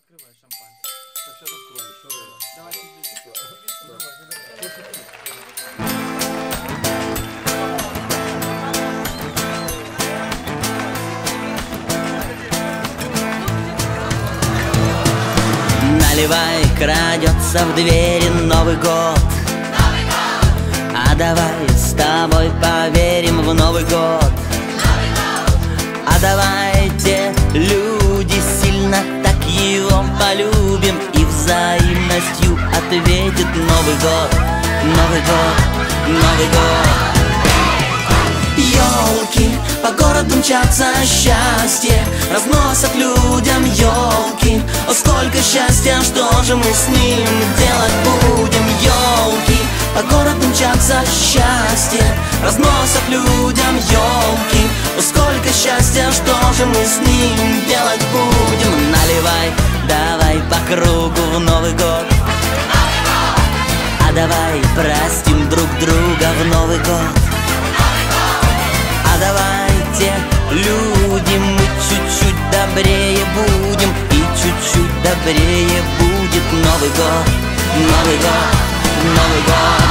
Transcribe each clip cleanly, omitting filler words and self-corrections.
Открывай шампанское. Так, сейчас открою. Давай. Наливай, крадется в двери Новый год. А давай с тобой поверим в Новый год. А давайте, люди, сильно так его полюбим и взаимностью ответит Новый год, Новый год, Новый год. Ёлки по городу мчатся, счастье разносят людям ёлки. О, сколько счастья, что же мы с ним делать будем? Ёлки по городу мчатся, счастье разносят людям ёлки. О, сколько счастья, что же мы с ним делать будем? Наливай, давай по кругу в Новый год. А давай простим друг друга в Новый год. А давайте, люди, мы чуть-чуть добрее будем, и чуть-чуть добрее будет Новый год, Новый год, Новый год.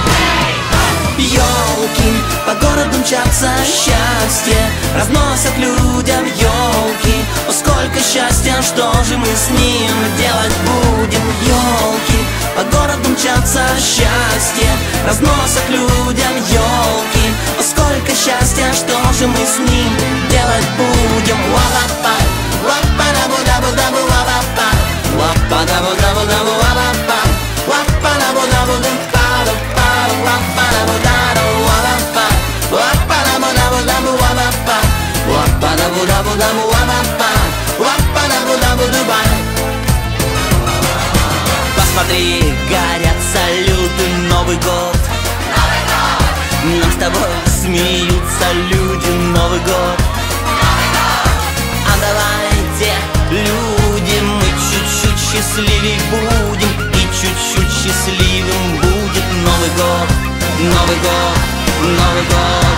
Ёлки по городу мчатся, счастье разносят людям ёлки. О, сколько счастья, что же мы с ним делать будем? Ёлки по городу мчатся, счастье разносят людям ёлки. О, сколько счастья, что же мы с ним делать будем? Ла-ла-па, ла-па-да-бу-да-бу-да-бу, ла-ла-па, ла-па-да-бу-да-бу-да-бу, ла-ла-па, ла-па-да-бу-да-бу-да-па-да-па, ла-па-да-бу-да-бу, ла-ла-па, ла-па-да-бу-да-бу-да-бу, ла-ла-па, ла-па-да-бу-да-бу-да-бу, ла-ла-па, ла-па-да-бу-да-бу-да-ба. Посмотри, горят салюты, Новый год. Нам с тобой смеются люди, Новый год. А давайте, люди, мы чуть-чуть счастливей будем, и чуть-чуть счастливым будет Новый год, Новый год, Новый год.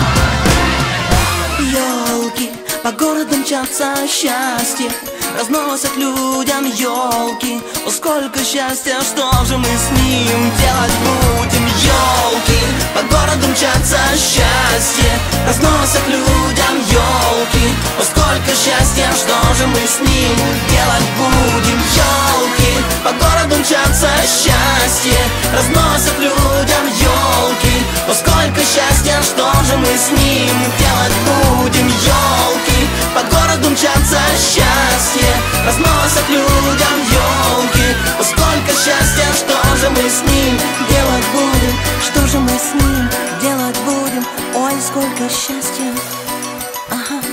Ёлки по городу мчатся, счастье разносят людям ёлки. О, сколько счастья, что же мы с ним делать будем? Ёлки по городу мчатся, счастье разносят людям ёлки. О, сколько счастья, что же мы с ним делать будем? Ёлки по городу мчатся, счастье разносят людям ёлки. О, сколько счастья, что же мы с ним делать будем? Ёлки по городу мчатся, счастье разносят людям ёлки. О, сколько счастья, что же мы с ним делать будем? Что же мы с ним делать будем? Ой, сколько счастья. Ага.